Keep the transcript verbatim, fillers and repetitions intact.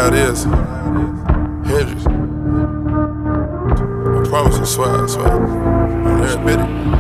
how it is. Hendrix. I promise you, swear, I swear. I'll admit it.